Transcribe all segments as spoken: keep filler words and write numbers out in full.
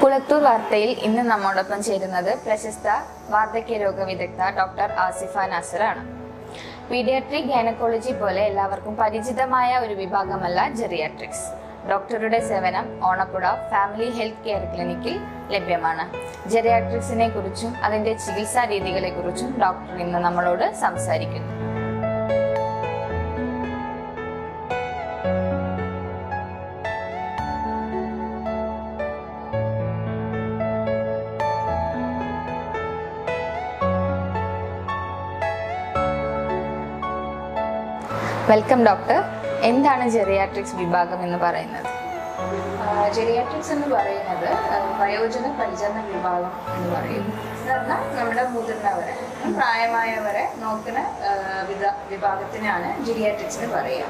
കുളത്തൂർ വാർത്തയിൽ ഇന്ന് നമ്മോടൊപ്പം ചേരുന്നത് പ്രശസ്ത വാർദ്ധക്യരോഗ വിദഗ്ധ ഡോക്ടർ ആസിഫ നാസറാണ്. പീഡിയാട്രിക് ഗൈനക്കോളജി പോലെ എല്ലാവർക്കും പരിചിതമായ ഒരു വിഭാഗമല്ല ജെറിയാട്രിക്സ്. ഡോക്ടറുടെ സേവനം ഓണപ്പുഴ ഫാമിലി ഹെൽത്ത് കെയർ ക്ലിനിക്കിൽ ലഭ്യമാണ്. ജെറിയാട്രിക്സിനെ കുറിച്ചും അതിന്റെ ചികിത്സാ രീതികളെ കുറിച്ചും ഡോക്ടർ ഇന്ന് നമ്മളോട് സംസാരിക്കുന്നു. Welcome doctor. എന്താണ് ജെറിയാട്രിക്സ് വിഭാഗം എന്ന് പറയുന്നത്? ജെറിയാട്രിക്സ് എന്ന് പറയുന്നത് വയോജന പരിചരണ വിഭാഗം എന്ന് പറയും. പറഞ്ഞാൽ നമ്മുടെ മുതിർന്നവരെ പ്രായമായവരെ നോക്കുന്ന വിഭാഗത്തിനാണ് ജെറിയാട്രിക്സ് എന്ന് പറയുക.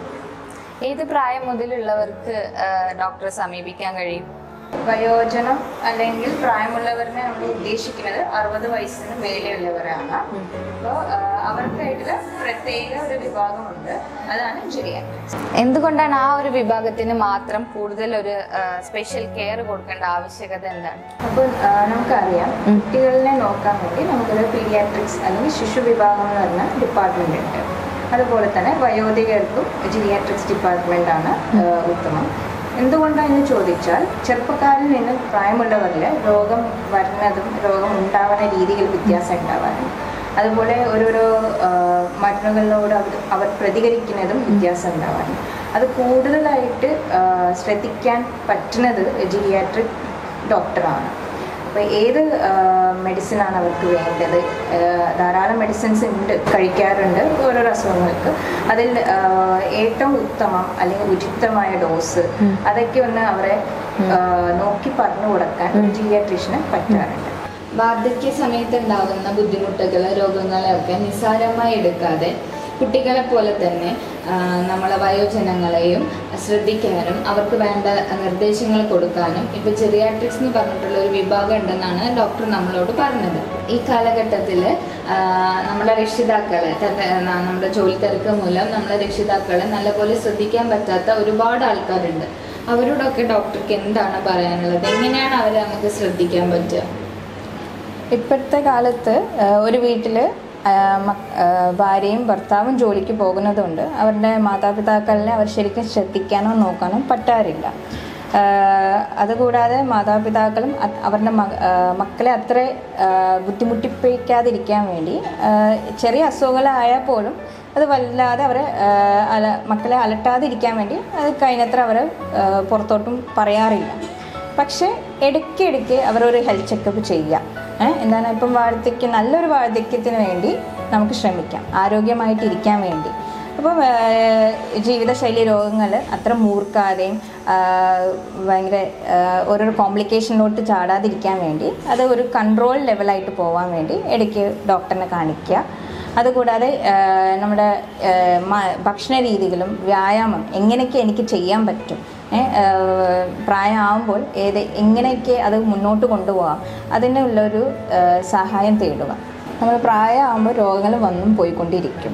ഏത് പ്രായം മുതലുള്ളവർക്ക് ഡോക്ടറെ സമീപിക്കാൻ കഴിയും? വയോജനം അല്ലെങ്കിൽ പ്രായമുള്ളവരെ നമ്മൾ ഉദ്ദേശിക്കുന്നത് അറുപത് വയസ്സിന് മേലെയുള്ളവരാണ്. അപ്പോൾ അവർക്കായിട്ടുള്ള പ്രത്യേക ഒരു വിഭാഗമുണ്ട്, അതാണ് ജെറിയാട്രിക്സ്. എന്തുകൊണ്ടാണ് ആ ഒരു വിഭാഗത്തിന് മാത്രം കൂടുതൽ ഒരു സ്പെഷ്യൽ കെയർ കൊടുക്കേണ്ട ആവശ്യകത എന്താണ്? അപ്പോൾ നമുക്കറിയാം, കുട്ടികളെ നോക്കാൻ വേണ്ടി നമുക്കൊരു പീഡിയാട്രിക്സ് അല്ലെങ്കിൽ ശിശു വിഭാഗം എന്ന് പറഞ്ഞ ഡിപ്പാർട്ട്മെന്റ് ഉണ്ട്. അതുപോലെ തന്നെ വയോധികർക്കും ജെറിയാട്രിക്സ് ഡിപ്പാർട്ട്മെന്റ് ആണ് ഉത്തമം. എന്തുകൊണ്ടാണെന്ന് ചോദിച്ചാൽ, ചെറുപ്പക്കാരിൽ നിന്ന് പ്രായമുള്ളവരിൽ രോഗം വരുന്നതും രോഗം ഉണ്ടാവുന്ന രീതിയിൽ വ്യത്യാസം ഉണ്ടാവാറുണ്ട്. അതുപോലെ ഓരോരോ മരുന്നുകളിനോട് അവർ അവർ പ്രതികരിക്കുന്നതും വ്യത്യാസം ഉണ്ടാവാറുണ്ട്. അത് കൂടുതലായിട്ട് ശ്രദ്ധിക്കാൻ പറ്റുന്നത് ജെറിയാട്രിക് ഡോക്ടറാണ്. അപ്പോൾ ഏത് മെഡിസിനാണ് അവർക്ക് വേണ്ടത്? ധാരാളം മെഡിസിൻസ് ഉണ്ട്, കഴിക്കാറുണ്ട് ഓരോ അസുഖങ്ങൾക്ക്. അതിൽ ഏറ്റവും ഉത്തമം അല്ലെങ്കിൽ ഉചിതമായ ഡോസ് അതൊക്കെ ഒന്ന് അവരെ നോക്കി പറഞ്ഞു കൊടുക്കാൻ ജെറിയാട്രീഷ്യന് പറ്റാറുണ്ട്. വാർദ്ധക്യ സമയത്ത് ഉണ്ടാകുന്ന ബുദ്ധിമുട്ടുകൾ രോഗങ്ങളെയൊക്കെ നിസ്സാരമായി എടുക്കാതെ കുട്ടികളെ പോലെ തന്നെ നമ്മളെ വയോജനങ്ങളെയും ശ്രദ്ധിക്കാനും അവർക്ക് വേണ്ട നിർദ്ദേശങ്ങൾ കൊടുക്കാനും ഇപ്പോൾ ജെറിയാട്രിക്സ് എന്ന് പറഞ്ഞിട്ടുള്ള ഒരു വിഭാഗം ഉണ്ടെന്നാണ് ഡോക്ടർ നമ്മളോട് പറഞ്ഞത്. ഈ കാലഘട്ടത്തിൽ നമ്മുടെ രക്ഷിതാക്കളെ നമ്മുടെ ജോലി തിരക്ക് മൂലം നമ്മളെ രക്ഷിതാക്കളെ നല്ലപോലെ ശ്രദ്ധിക്കാൻ പറ്റാത്ത ഒരുപാട് ആൾക്കാരുണ്ട്. അവരോടൊക്കെ ഡോക്ടർക്ക് എന്താണ് പറയാനുള്ളത്? എങ്ങനെയാണ് അവരെ നമുക്ക് ശ്രദ്ധിക്കാൻ പറ്റുക? ഇപ്പോഴത്തെ കാലത്ത് ഒരു വീട്ടിൽ ഭാര്യയും ഭർത്താവും ജോലിക്ക് പോകുന്നതുകൊണ്ട് അവരുടെ മാതാപിതാക്കളെ അവർ ശരിക്കും ശ്രദ്ധിക്കാനോ നോക്കാനോ പറ്റാറില്ല. അതുകൂടാതെ മാതാപിതാക്കളും അവരുടെ മക്കളെ അത്ര ബുദ്ധിമുട്ടിപ്പിക്കാതിരിക്കാൻ വേണ്ടി ചെറിയ അസുഖങ്ങളായാൽ പോലും അത് വല്ലാതെ അവരെ അല മക്കളെ അലട്ടാതിരിക്കാൻ വേണ്ടി അത് കഴിഞ്ഞത്ര അവർ പുറത്തോട്ടും പറയാറില്ല. പക്ഷേ ഇടയ്ക്കിടയ്ക്ക് അവരൊരു ഹെൽത്ത് ചെക്കപ്പ് ചെയ്യുക. എന്താണ് ഇപ്പം വാർദ്ധക്യം നല്ലൊരു വാർദ്ധക്യത്തിന് വേണ്ടി നമുക്ക് ശ്രമിക്കാം, ആരോഗ്യമായിട്ടിരിക്കാൻ വേണ്ടി. അപ്പം ജീവിതശൈലി രോഗങ്ങൾ അത്ര മൂർക്കാതെയും ഭയങ്കര ഓരോരോ കോംപ്ലിക്കേഷനിലോട്ട് ചാടാതിരിക്കാൻ വേണ്ടി അത് ഒരു കൺട്രോൾ ലെവലായിട്ട് പോകാൻ വേണ്ടി ഇടയ്ക്ക് ഡോക്ടറിനെ കാണിക്കുക. അതുകൂടാതെ നമ്മുടെ ഭക്ഷണ രീതികളും വ്യായാമം എങ്ങനെയൊക്കെ എനിക്ക് ചെയ്യാൻ പറ്റും, പ്രായമാകുമ്പോൾ ഏത് എങ്ങനെയൊക്കെ അത് മുന്നോട്ട് കൊണ്ടുപോകാം, അതിനുള്ളൊരു സഹായം തേടുക. നമ്മൾ പ്രായമാകുമ്പോൾ രോഗങ്ങൾ വന്നും പോയിക്കൊണ്ടിരിക്കും.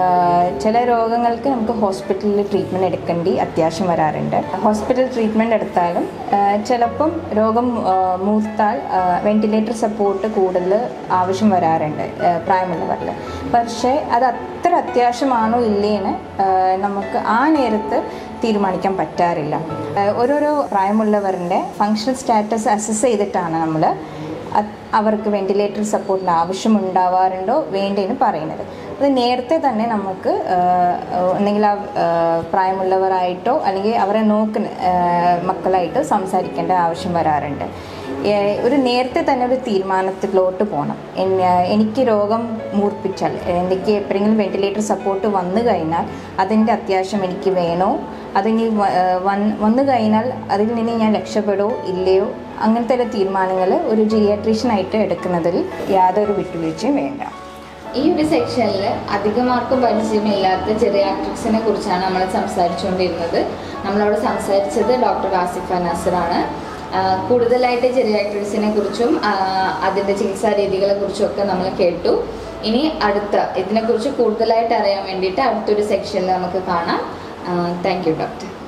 ചില രോഗങ്ങൾക്ക് നമുക്ക് ഹോസ്പിറ്റലിൽ ട്രീറ്റ്മെൻറ്റ് എടുക്കേണ്ടി അത്യാവശ്യം വരാറുണ്ട്. ഹോസ്പിറ്റൽ ട്രീറ്റ്മെൻറ്റ് എടുത്താലും ചിലപ്പം രോഗം മൂർത്താൽ വെന്റിലേറ്റർ സപ്പോർട്ട് കൂടുതൽ ആവശ്യം വരാറുണ്ട് പ്രായമുള്ളവരിൽ. പക്ഷേ അത് അത്ര അത്യാവശ്യമാണോ ഇല്ലേന്ന് നമുക്ക് ആ നേരത്ത് തീരുമാനിക്കാൻ പറ്റാറില്ല. ഓരോരോ പ്രായമുള്ളവരുടെ ഫങ്ഷണൽ സ്റ്റാറ്റസ് അസസ് ചെയ്തിട്ടാണ് നമ്മൾ അവർക്ക് വെന്റിലേറ്റർ സപ്പോർട്ടിന് ആവശ്യമുണ്ടാവാറുണ്ടോ വേണ്ടതെന്ന് പറയുന്നത്. അത് നേരത്തെ തന്നെ നമുക്ക് ഒന്നെങ്കിൽ ആ പ്രായമുള്ളവരായിട്ടോ അല്ലെങ്കിൽ അവരെ നോക്കുന്ന മക്കളായിട്ടോ സംസാരിക്കേണ്ട ആവശ്യം വരാറുണ്ട്. ഒരു നേരത്തെ തന്നെ ഒരു തീരുമാനത്തിലോട്ട് പോകണം. എനിക്ക് രോഗം മൂർപ്പിച്ചാൽ, എനിക്ക് എപ്പോഴെങ്കിലും വെന്റിലേറ്റർ സപ്പോർട്ട് വന്നു കഴിഞ്ഞാൽ അതിൻ്റെ അത്യാവശ്യം എനിക്ക് വേണോ, അതിനി വന്നു കഴിഞ്ഞാൽ അതിൽ നിന്ന് ഞാൻ രക്ഷപ്പെടോ ഇല്ലയോ, അങ്ങനത്തെ ഒരു തീരുമാനങ്ങൾ ഒരു ജെറിയാട്രീഷ്യനായിട്ട് എടുക്കുന്നതിൽ യാതൊരു വിട്ടുവീഴ്ചയും വേണ്ട. ഈ ഒരു സെക്ഷനിൽ അധികമാർക്കും പരിചയമില്ലാത്ത ജെറിയാട്രിക്സിനെ കുറിച്ചാണ് നമ്മൾ സംസാരിച്ചുകൊണ്ടിരുന്നത്. നമ്മളോട് സംസാരിച്ചത് ഡോക്ടർ ആസിഫ നാസറാണ്. കൂടുതലായിട്ട് ജെറിയാട്രിക്സിനെ കുറിച്ചും അതിൻ്റെ ചികിത്സാ രീതികളെ കുറിച്ചും ഒക്കെ നമ്മൾ കേട്ടു. ഇനി അടുത്ത ഇതിനെക്കുറിച്ച് കൂടുതലായിട്ട് അറിയാൻ വേണ്ടിയിട്ട് അടുത്തൊരു സെക്ഷനിൽ നമുക്ക് കാണാം. Thank you doctor.